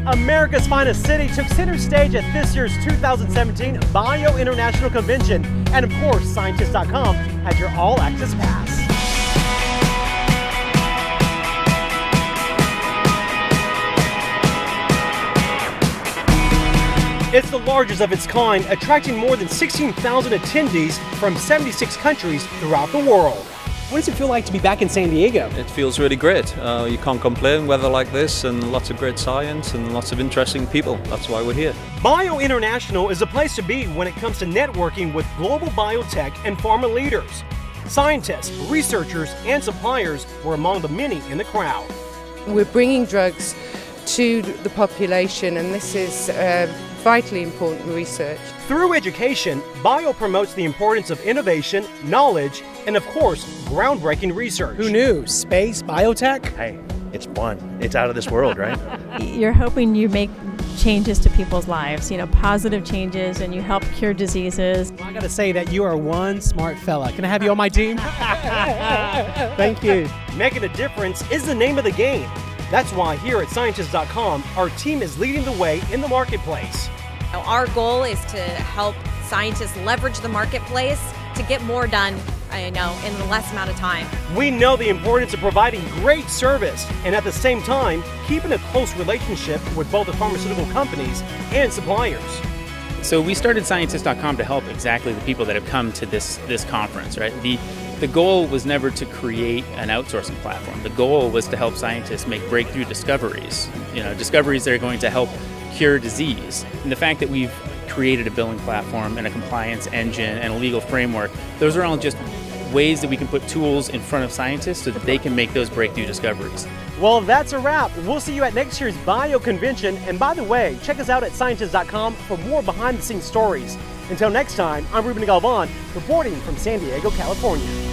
America's finest city took center stage at this year's 2017 Bio International Convention. And of course, Scientist.com has your all-access pass. It's the largest of its kind, attracting more than 16,000 attendees from 76 countries throughout the world. What does it feel like to be back in San Diego? It feels really great. You can't complain, weather like this and lots of great science and lots of interesting people. That's why we're here. Bio International is a place to be when it comes to networking with global biotech and pharma leaders. Scientists, researchers, and suppliers were among the many in the crowd. We're bringing drugs to the population, and this is vitally important research. Through education, Bio promotes the importance of innovation, knowledge, and of course, groundbreaking research. Who knew? Space, biotech? Hey, it's fun. It's out of this world, right? You're hoping you make changes to people's lives, positive changes, and you help cure diseases. I gotta say that you are one smart fella. Can I have you on my team? Thank you. Making a difference is the name of the game. That's why here at Scientist.com, our team is leading the way in the marketplace. Our goal is to help scientists leverage the marketplace to get more done, in the less amount of time. We know the importance of providing great service and at the same time, keeping a close relationship with both the pharmaceutical companies and suppliers. So we started Scientist.com to help exactly the people that have come to this conference, right? The goal was never to create an outsourcing platform. The goal was to help scientists make breakthrough discoveries, discoveries that are going to help cure disease. And the fact that we've created a billing platform and a compliance engine and a legal framework, those are all just ways that we can put tools in front of scientists so that they can make those breakthrough discoveries. Well, that's a wrap. We'll see you at next year's Bio Convention. And by the way, check us out at Scientist.com for more behind-the-scenes stories. Until next time, I'm Ruben Galvan, reporting from San Diego, California.